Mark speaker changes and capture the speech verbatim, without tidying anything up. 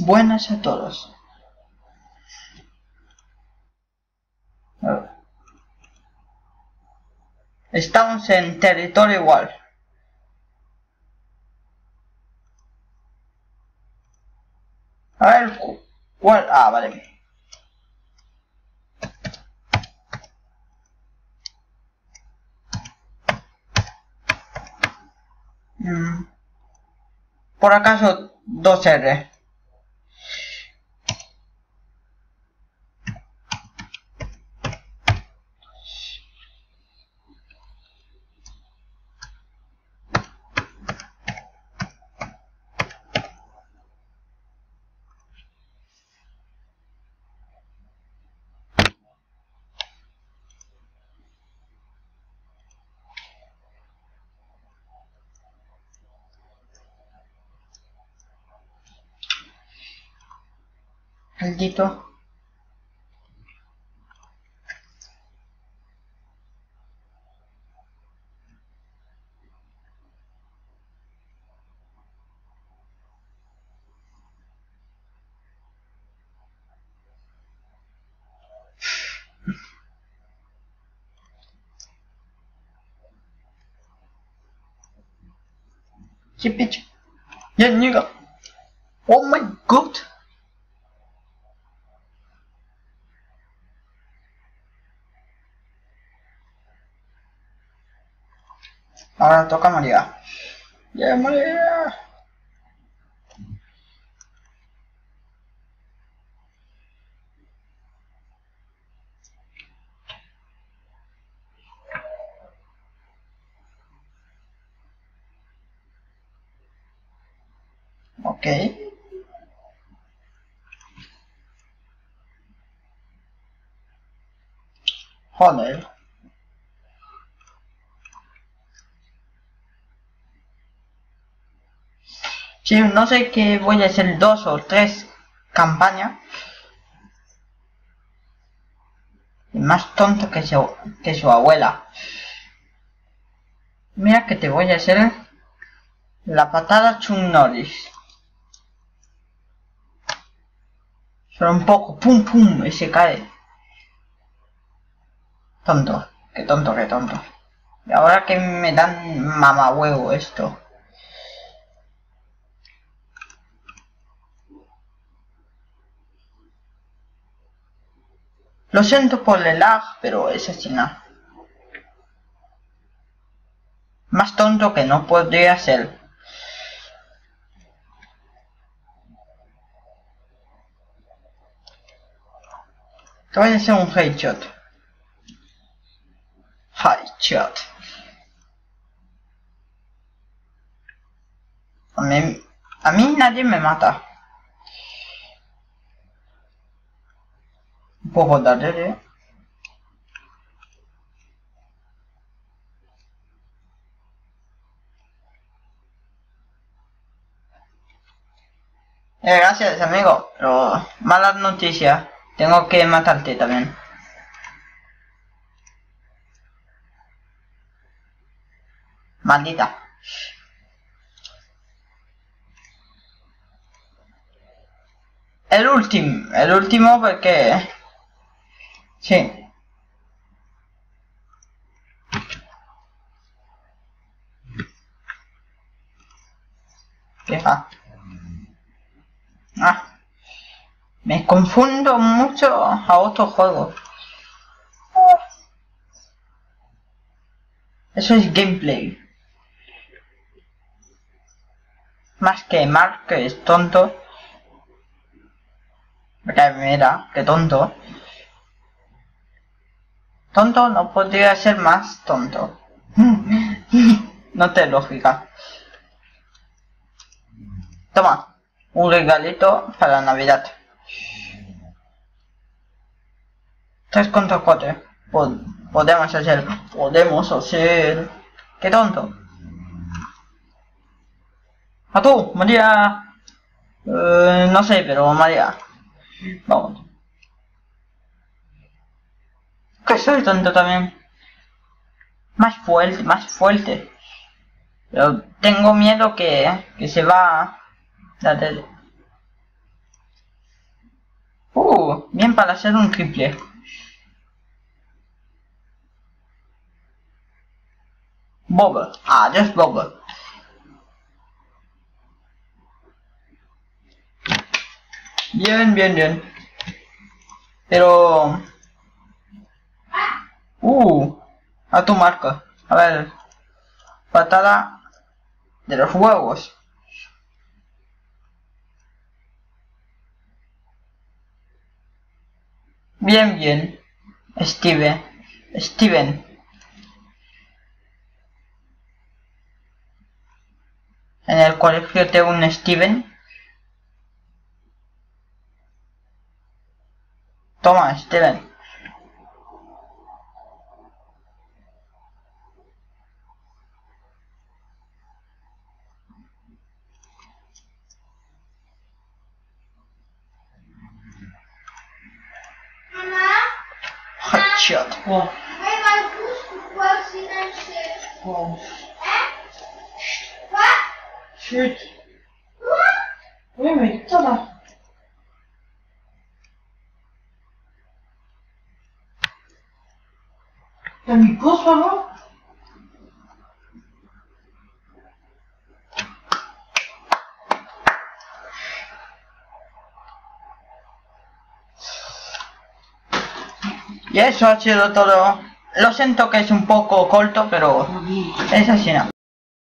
Speaker 1: Buenas a todos. Estamos en territorio igual. A ver, ¿cuál? Ah, vale. Mm. Por acaso dos R. Maldito. Chipich. Ya llega. Oh my god. Ahora toca María. Ya María. Ok. Joder. Sí, no sé qué voy a hacer dos o tres campañas. Y más tonto que su, que su abuela. Mira que te voy a hacer la patada Chuck Norris. Solo un poco, pum pum, y se cae. Tonto, qué tonto, qué tonto. Y ahora que me dan mamahuevo esto. Lo siento por el lag, pero es así nada. Más tonto que no podría ser. Te voy a hacer un headshot. Headshot. A mí, a mí nadie me mata. Un poco de aire. Eh, gracias, amigo. Pero malas noticias. Tengo que matarte también. Maldita. El último. El último porque... Sí. Queja. Ah. Me confundo mucho a otros juegos. Eso es gameplay. Más que Mark, que es tonto. Mira, qué tonto. Tonto no podría ser más tonto. No te lógica. Toma, un regalito para Navidad. tres contra cuatro. Pod podemos hacer. Podemos hacer. Qué tonto. A tú, María. Eh, no sé, pero María. Vamos. Que soy tonto también. Más fuerte, más fuerte. Pero tengo miedo que, que se va la tele. bien para hacer un triple. Bob. Ah, just Bob. Bien, bien, bien. Pero... Uh, a tu marca. A ver. Patada de los huevos. Bien, bien. Steven. Steven. En el colegio tengo un Steven. Toma, Steven.
Speaker 2: Mamá,
Speaker 1: Headshot.
Speaker 3: Oh,
Speaker 2: vai mais busco quase nascer.
Speaker 3: oh,
Speaker 2: É? Vai?
Speaker 3: shit. Oye, me está. ¿Es mi cosa, no?
Speaker 1: Y eso ha sido todo. Lo siento que es un poco corto, pero es así, ¿no?